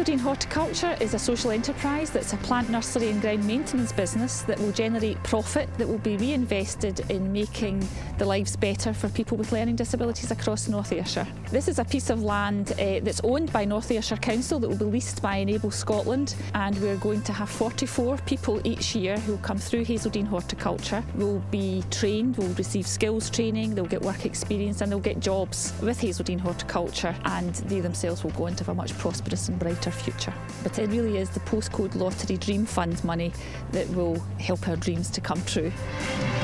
Hazeldene Horticulture is a social enterprise that's a plant nursery and ground maintenance business that will generate profit that will be reinvested in making the lives better for people with learning disabilities across North Ayrshire. This is a piece of land that's owned by North Ayrshire Council that will be leased by Enable Scotland, and we're going to have 44 people each year who will come through Hazeldene Horticulture, will be trained, will receive skills training, they'll get work experience and they'll get jobs with Hazeldene Horticulture, and they themselves will go into a much prosperous and brighter future. But it really is the Postcode Lottery Dream Fund money that will help our dreams to come true.